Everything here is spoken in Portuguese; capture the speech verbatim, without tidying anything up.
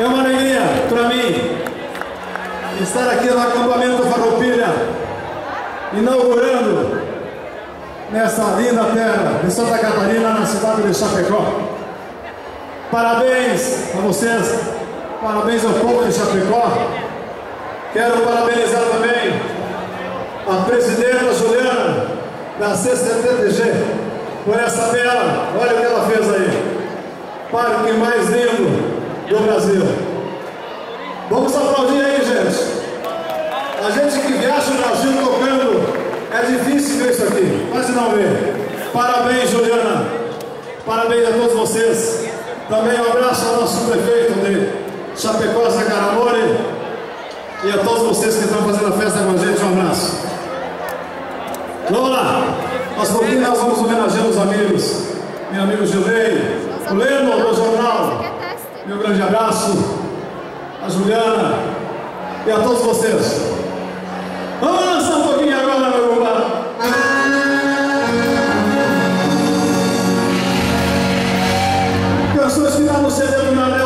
É uma alegria para mim estar aqui no acampamento Farroupilha, inaugurando nessa linda terra de Santa Catarina, na cidade de Chapecó. Parabéns a vocês, parabéns ao povo de Chapecó. Quero parabenizar também a presidenta Juliana da C C T T G por essa bela, olha o que ela fez aí, parque mais lindo do Brasil. Vamos aplaudir aí, gente. A gente que viaja o Brasil tocando, é difícil ver isso aqui, quase não vê. Parabéns, Juliana. Parabéns a todos vocês. Também um abraço ao nosso prefeito de Chapecó, Zé Caramori, e a todos vocês que estão fazendo a festa com a gente, um abraço. Vamos lá. Aos pouquinhos nós vamos homenagear os amigos. Meu amigo Gilney, o Leno do jornal. Meu grande abraço. A Juliana e a todos vocês. Vamos lançar um pouquinho agora, meu irmão. Canções que estão no C D do Nalé.